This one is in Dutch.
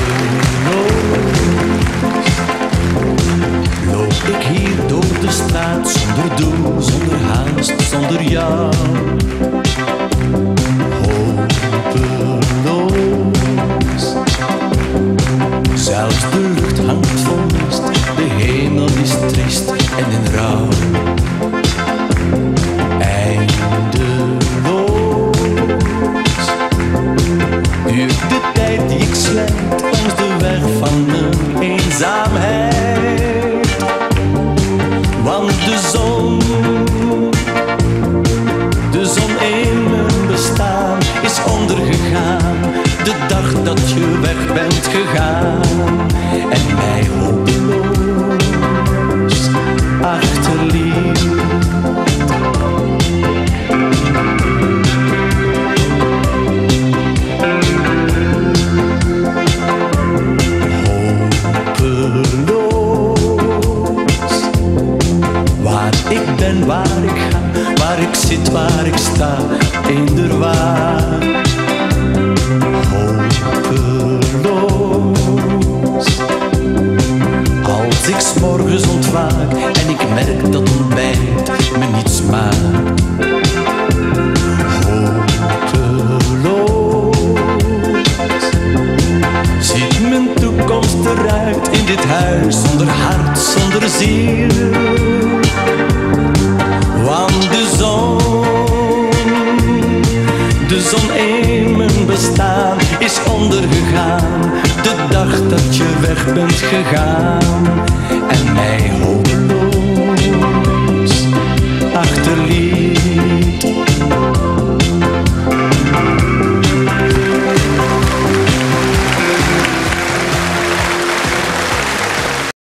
Loop ik hier door de straat zonder doel, zonder haast, zonder jou. Hopeloos. Zelfs de lucht hangt vol mist, de hemel is triest en in rouw. Eindeloos duurt de tijd die ik slijt langs de weg van mijn eenzaamheid. Want de zon in mijn bestaan is ondergegaan, de dag dat je weg bent gegaan en mij hopeloos achterliet. Ik ben waar ik ga, waar ik zit, waar ik sta, eender waar. Hopeloos. Als ik 's morgens ontwaak en ik merk dat ontbijt me niets maakt. Hopeloos. Ziet mijn toekomst eruit in dit huis, zonder hart, zonder ziel. Want de zon in mijn bestaan is ondergegaan, de dag dat je weg bent gegaan en mij